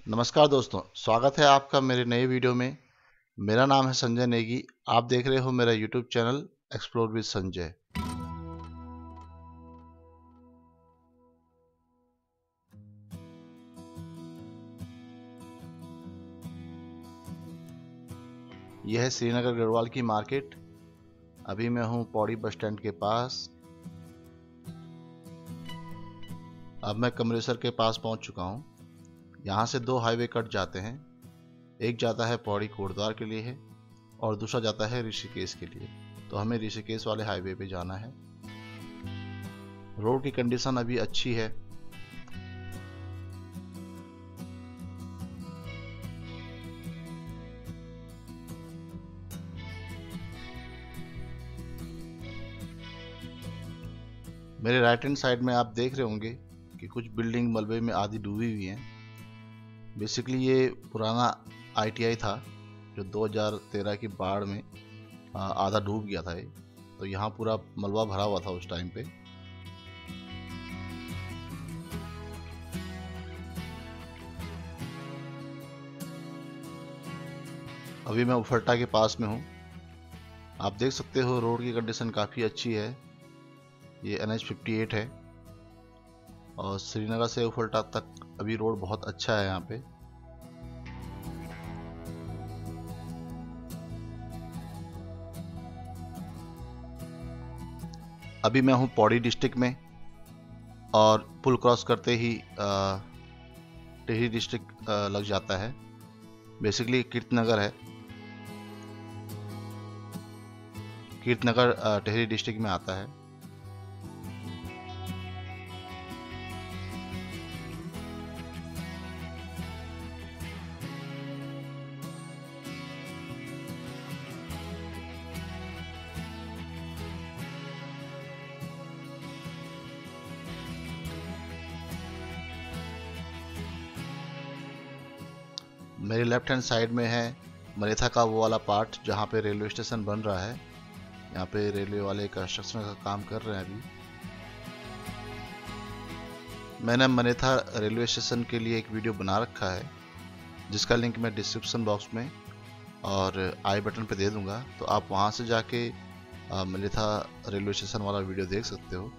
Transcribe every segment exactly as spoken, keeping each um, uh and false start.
नमस्कार दोस्तों, स्वागत है आपका मेरे नए वीडियो में। मेरा नाम है संजय नेगी। आप देख रहे हो मेरा YouTube channel explore with Sanjay. यह है श्रीनगर गढ़वाल की मार्केट। अभी मैं हूँ पौड़ी बस स्टैंड के पास। अब मैं कमरेसर के पास पहुँच चुका हूँ। यहाँ से दो हाईवे कट जाते हैं। एक जाता है पौड़ी कोटद्वार के लिए है और दूसरा जाता है ऋषिकेश के लिए। तो हमें ऋषिकेश वाले हाईवे पे जाना है। रोड की कंडीशन अभी अच्छी है। मेरे राइट हैंड साइड में आप देख रहे होंगे कि कुछ बिल्डिंग मलबे में आधी डूबी हुई हैं। बेसिकली ये पुराना आई टी आई था जो दो हज़ार तेरह की बाढ़ में आधा डूब गया था। ये तो यहाँ पूरा मलबा भरा हुआ था उस टाइम पे। अभी मैं उफरटा के पास में हूँ। आप देख सकते हो रोड की कंडीशन काफ़ी अच्छी है। ये एन एच फिफ्टी एट है और श्रीनगर से उफरटा तक अभी रोड बहुत अच्छा है यहाँ पे। अभी मैं हूँ पौड़ी डिस्ट्रिक्ट में और पुल क्रॉस करते ही टिहरी डिस्ट्रिक्ट लग जाता है। बेसिकली कीर्तनगर है। कीर्तनगर टिहरी डिस्ट्रिक्ट में आता है। मेरे लेफ्ट हैंड साइड में है मनेथा का वो वाला पार्ट जहाँ पे रेलवे स्टेशन बन रहा है। यहाँ पे रेलवे वाले कंस्ट्रक्शन का काम कर रहे हैं अभी। मैंने मनेथा रेलवे स्टेशन के लिए एक वीडियो बना रखा है जिसका लिंक मैं डिस्क्रिप्शन बॉक्स में और आई बटन पे दे दूंगा। तो आप वहाँ से जाके मनेथा रेलवे स्टेशन वाला वीडियो देख सकते हो।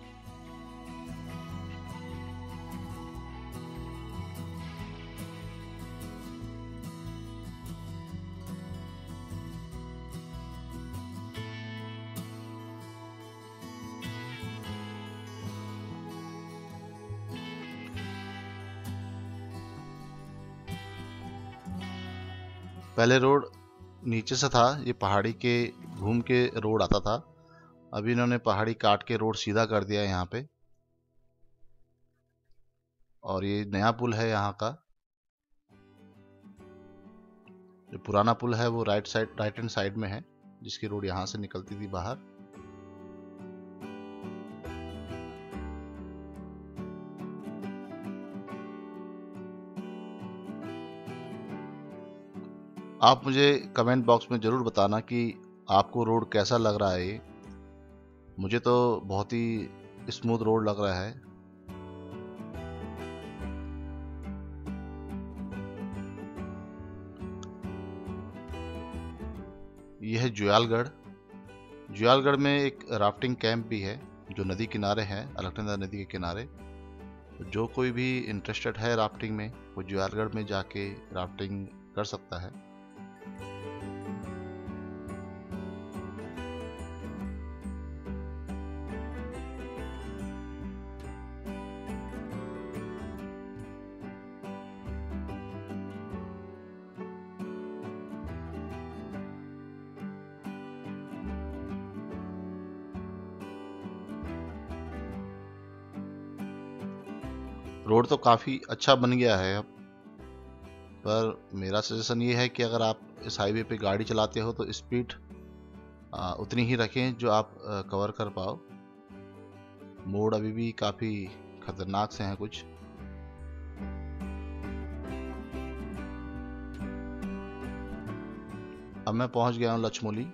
पहले रोड नीचे से था, ये पहाड़ी के घूम के रोड आता था। अभी इन्होंने पहाड़ी काट के रोड सीधा कर दिया है यहाँ पे। और ये नया पुल है यहाँ का। जो पुराना पुल है वो right side right hand side में है, जिसकी रोड यहाँ से निकलती थी बाहर। आप मुझे कमेंट बॉक्स में ज़रूर बताना कि आपको रोड कैसा लग रहा है। ये मुझे तो बहुत ही स्मूथ रोड लग रहा है। यह है जुयालगढ़। जुयालगढ़ में एक राफ्टिंग कैंप भी है जो नदी किनारे है, अलकनंदा नदी के किनारे। जो कोई भी इंटरेस्टेड है राफ्टिंग में वो जुयालगढ़ में जाके राफ्टिंग कर सकता है। रोड तो काफ़ी अच्छा बन गया है अब। पर मेरा सजेशन ये है कि अगर आप इस हाईवे पे गाड़ी चलाते हो तो स्पीड उतनी ही रखें जो आप कवर कर पाओ। मोड़ अभी भी काफ़ी खतरनाक से हैं कुछ। अब मैं पहुंच गया हूं लचमोली।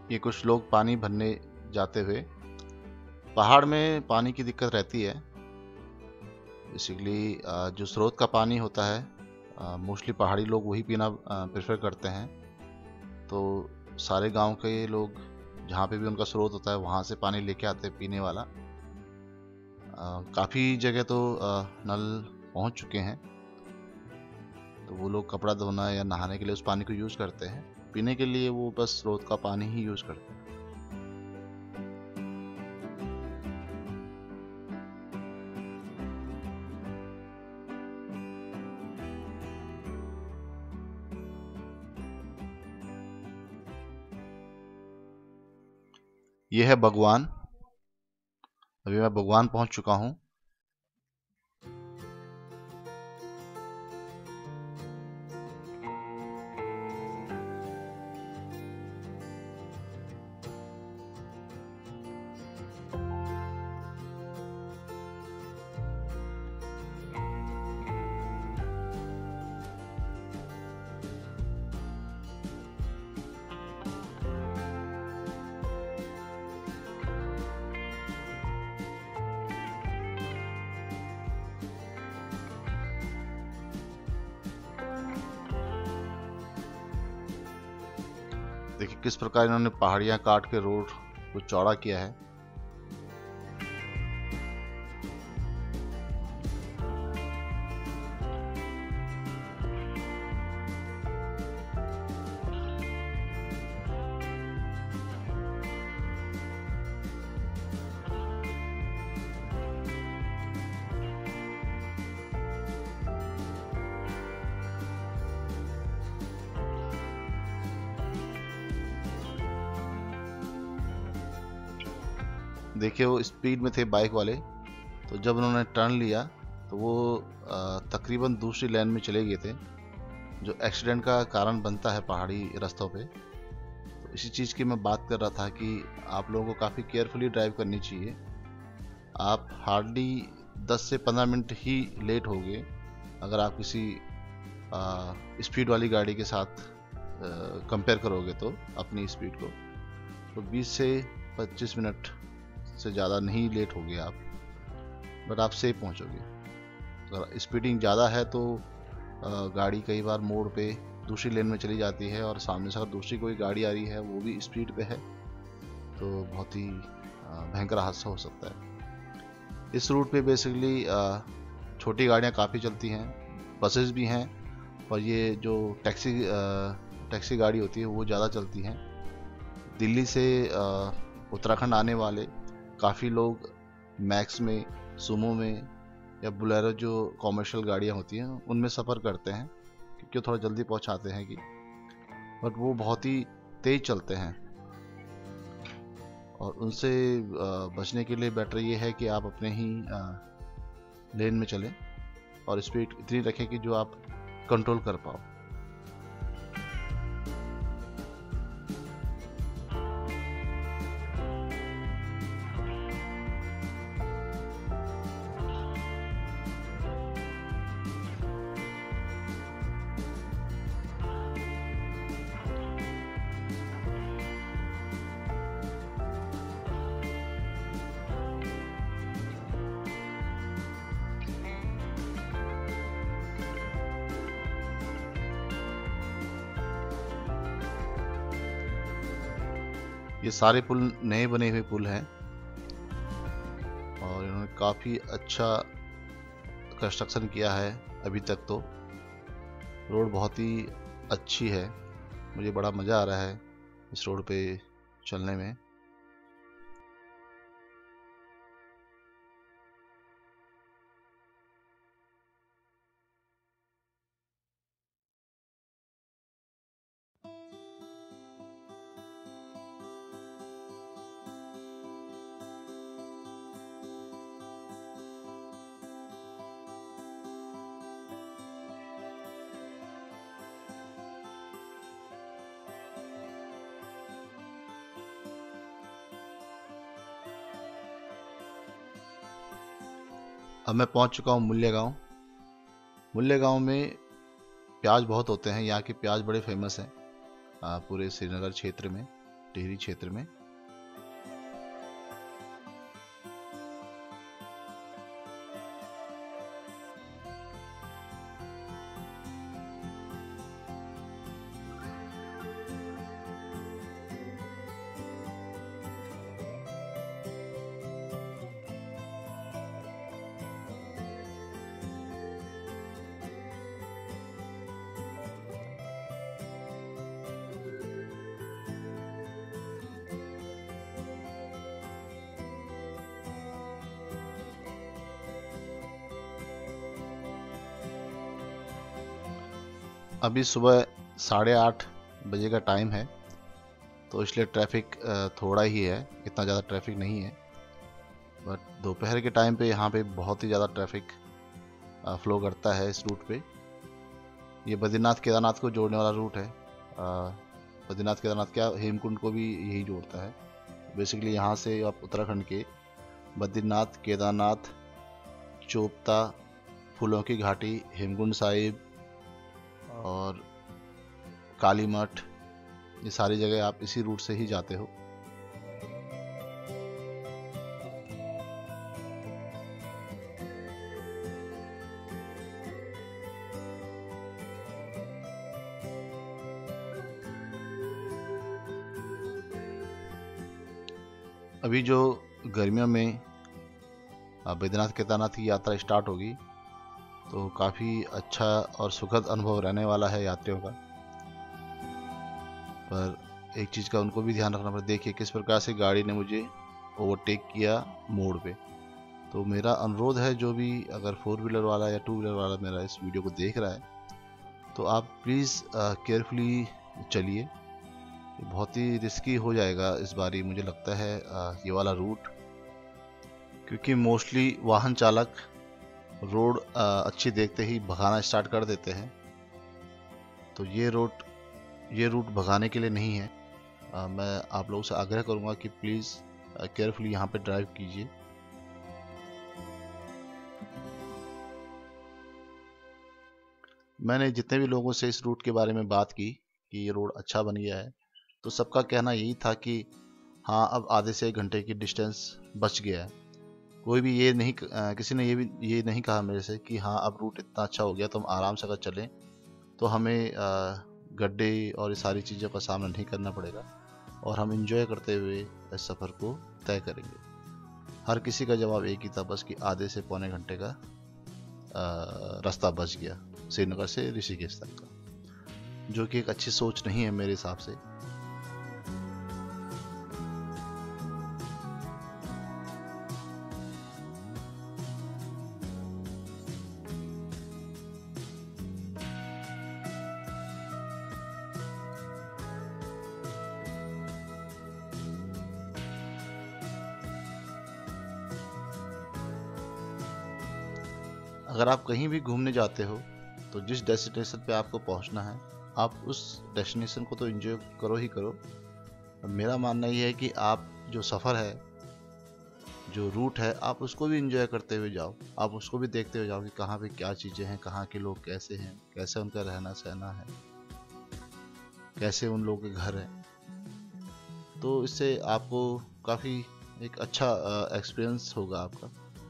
ये कुछ लोग पानी भरने जाते हुए। पहाड़ में पानी की दिक्कत रहती है। बेसिकली जो स्रोत का पानी होता है मोस्टली पहाड़ी लोग वही पीना प्रेफर करते हैं। तो सारे गांव के लोग जहाँ पे भी उनका स्रोत होता है वहाँ से पानी लेके आते हैं पीने वाला। काफ़ी जगह तो आ, नल पहुँच चुके हैं, तो वो लोग कपड़ा धोना या नहाने के लिए उस पानी को यूज़ करते हैं। पीने के लिए वो बस स्रोत का पानी ही यूज़ करते हैं। ये है भगवान। अभी मैं भगवान पहुंच चुका हूं। देखिए किस प्रकार इन्होंने पहाड़ियाँ काट के रोड को चौड़ा किया है। देखिए वो स्पीड में थे बाइक वाले, तो जब उन्होंने टर्न लिया तो वो तकरीबन दूसरी लाइन में चले गए थे, जो एक्सीडेंट का कारण बनता है पहाड़ी रास्तों पे। तो इसी चीज़ की मैं बात कर रहा था कि आप लोगों को काफ़ी केयरफुली ड्राइव करनी चाहिए। आप हार्डली दस से पंद्रह मिनट ही लेट होगे अगर आप किसी स्पीड वाली गाड़ी के साथ कंपेयर करोगे तो अपनी स्पीड को। तो बीस से पच्चीस मिनट से ज़्यादा नहीं लेट होगे आप, बट आप सेफ पहुंचोगे। अगर स्पीडिंग ज़्यादा है तो गाड़ी कई बार मोड़ पे दूसरी लेन में चली जाती है, और सामने से अगर दूसरी कोई गाड़ी आ रही है वो भी स्पीड पे है तो बहुत ही भयंकर हादसा हो सकता है। इस रूट पे बेसिकली छोटी गाड़ियाँ काफ़ी चलती हैं, बसेस भी हैं, और ये जो टैक्सी टैक्सी गाड़ी होती है वो ज़्यादा चलती हैं। दिल्ली से उत्तराखंड आने वाले काफ़ी लोग मैक्स में, सुमो में या बुलेरो जो कॉमर्शियल गाड़ियाँ होती हैं उनमें सफ़र करते हैं, क्योंकि थोड़ा जल्दी पहुंचाते हैं कि, बट वो बहुत ही तेज़ चलते हैं। और उनसे बचने के लिए बेटर ये है कि आप अपने ही लेन में चलें और स्पीड इतनी रखें कि जो आप कंट्रोल कर पाओ। ये सारे पुल नए बने हुए पुल हैं और इन्होंने काफ़ी अच्छा कंस्ट्रक्शन किया है अभी तक। तो रोड बहुत ही अच्छी है, मुझे बड़ा मज़ा आ रहा है इस रोड पे चलने में। अब मैं पहुंच चुका हूं मूल्य गांव। मूल्य गांव में प्याज बहुत होते हैं, यहाँ के प्याज बड़े फेमस हैं पूरे श्रीनगर क्षेत्र में। टिहरी क्षेत्र में। अभी सुबह साढ़े आठ बजे का टाइम है, तो इसलिए ट्रैफिक थोड़ा ही है, इतना ज़्यादा ट्रैफिक नहीं है। बट दोपहर के टाइम पे यहाँ पे बहुत ही ज़्यादा ट्रैफिक फ्लो करता है इस रूट पे। ये बद्रीनाथ केदारनाथ को जोड़ने वाला रूट है। बद्रीनाथ केदारनाथ क्या, हेमकुंड को भी यही जोड़ता है। बेसिकली यहाँ से आप उत्तराखंड के बद्रीनाथ, केदारनाथ, चोपता, फूलों की घाटी, हेमकुंड साहिब और काली मठ, ये सारी जगह आप इसी रूट से ही जाते हो। अभी जो गर्मियों में बद्रीनाथ केदारनाथ की यात्रा स्टार्ट होगी, तो काफ़ी अच्छा और सुखद अनुभव रहने वाला है यात्रियों का। पर एक चीज़ का उनको भी ध्यान रखना पड़ेगा। देखिए किस प्रकार से गाड़ी ने मुझे ओवरटेक किया मोड़ पे। तो मेरा अनुरोध है, जो भी अगर फोर व्हीलर वाला या टू व्हीलर वाला मेरा इस वीडियो को देख रहा है, तो आप प्लीज़ केयरफुली चलिए। बहुत ही रिस्की हो जाएगा इस बारी मुझे लगता है आ, ये वाला रूट, क्योंकि मोस्टली वाहन चालक रोड अच्छी देखते ही भगाना स्टार्ट कर देते हैं। तो ये रूट ये रूट भगाने के लिए नहीं है। आ, मैं आप लोगों से आग्रह करूंगा कि प्लीज़ केयरफुली यहाँ पे ड्राइव कीजिए। मैंने जितने भी लोगों से इस रूट के बारे में बात की कि ये रोड अच्छा बन गया है, तो सबका कहना यही था कि हाँ, अब आधे से एक घंटे की डिस्टेंस बच गया है। कोई भी ये नहीं, किसी ने ये भी ये नहीं कहा मेरे से कि हाँ अब रूट इतना अच्छा हो गया तो हम आराम से अगर चलें तो हमें गड्ढे और ये सारी चीज़ों का सामना नहीं करना पड़ेगा और हम इंजॉय करते हुए इस सफ़र को तय करेंगे। हर किसी का जवाब एक ही था, बस कि आधे से पौने घंटे का रास्ता बच गया श्रीनगर से ऋषिकेश तक का, जो कि एक अच्छी सोच नहीं है मेरे हिसाब से। अगर आप कहीं भी घूमने जाते हो, तो जिस डेस्टिनेशन पे आपको पहुंचना है, आप उस डेस्टिनेशन को तो एंजॉय करो ही करो। मेरा मानना ये है कि आप जो सफ़र है, जो रूट है, आप उसको भी एंजॉय करते हुए जाओ। आप उसको भी देखते हुए जाओ कि कहाँ पे क्या चीज़ें हैं, कहाँ के लोग कैसे हैं, कैसे उनका रहना सहना है, कैसे उन लोगों के घर हैं। तो इससे आपको काफ़ी एक अच्छा एक्सपीरियंस होगा आपका।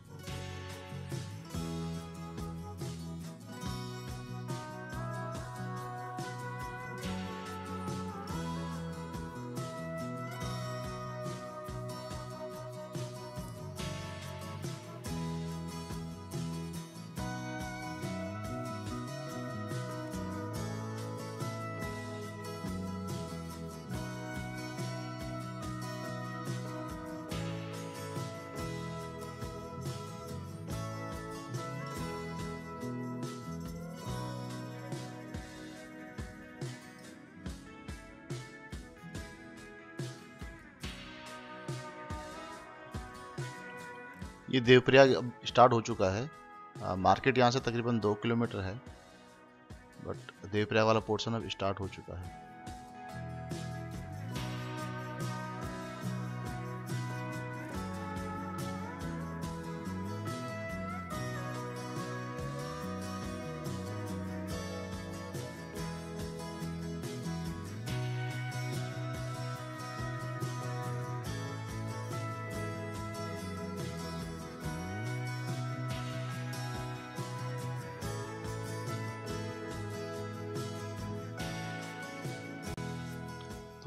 ये देवप्रयाग अब स्टार्ट हो चुका है। आ, मार्केट यहाँ से तकरीबन दो किलोमीटर है, बट देवप्रयाग वाला पोर्शन अब स्टार्ट हो चुका है।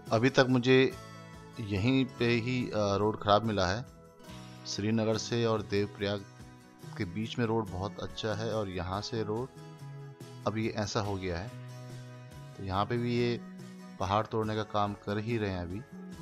अभी तक मुझे यहीं पे ही रोड ख़राब मिला है। श्रीनगर से और देवप्रयाग के बीच में रोड बहुत अच्छा है और यहाँ से रोड अब ये ऐसा हो गया है। तो यहाँ पे भी ये पहाड़ तोड़ने का काम कर ही रहे हैं अभी।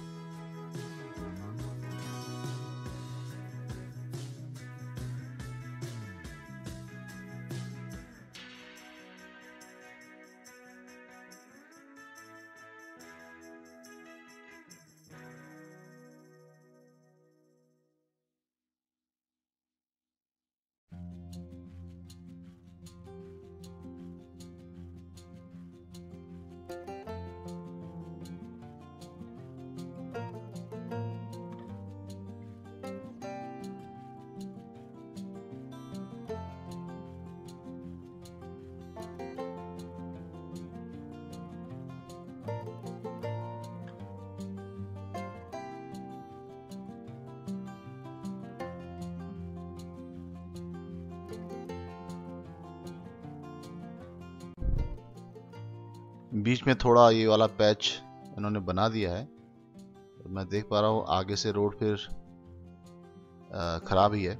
बीच में थोड़ा ये वाला पैच इन्होंने बना दिया है। मैं देख पा रहा हूँ आगे से रोड फिर ख़राब ही है।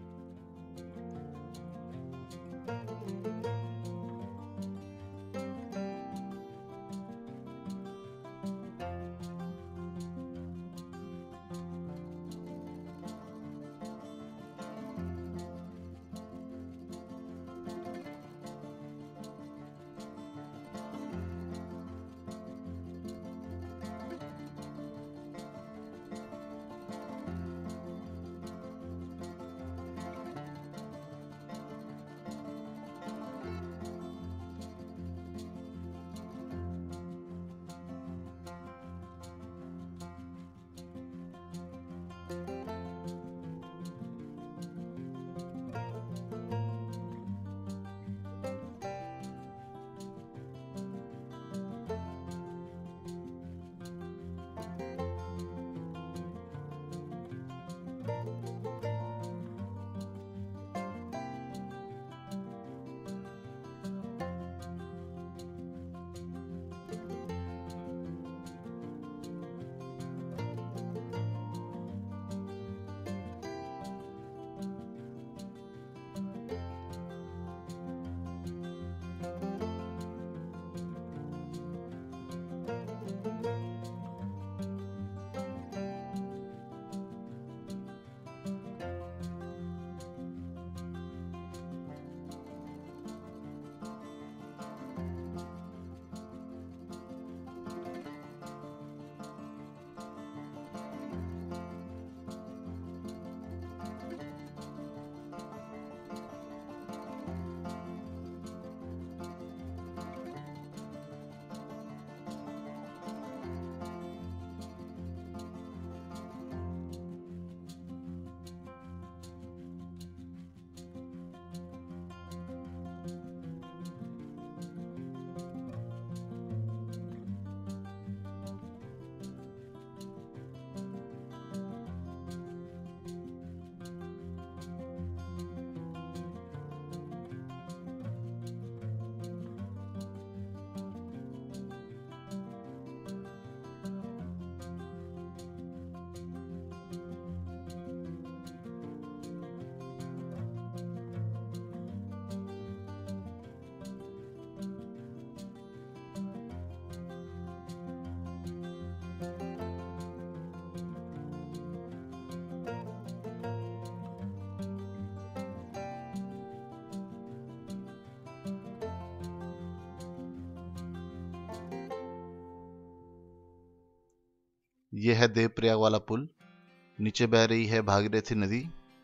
ये है देवप्रयाग वाला पुल, नीचे बह रही है भागीरथी नदी।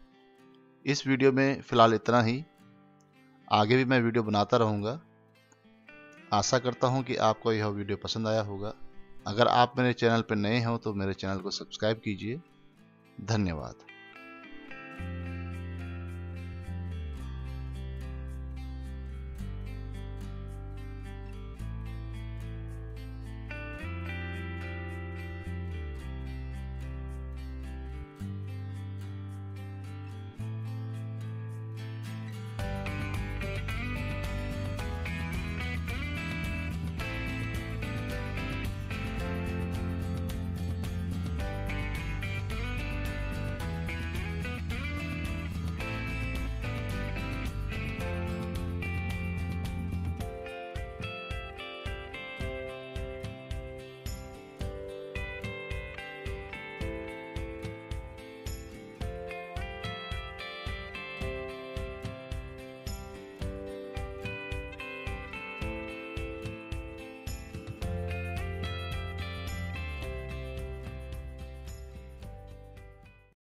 इस वीडियो में फ़िलहाल इतना ही, आगे भी मैं वीडियो बनाता रहूँगा। आशा करता हूँ कि आपको यह वीडियो पसंद आया होगा। अगर आप मेरे चैनल पर नए हो तो मेरे चैनल को सब्सक्राइब कीजिए। धन्यवाद।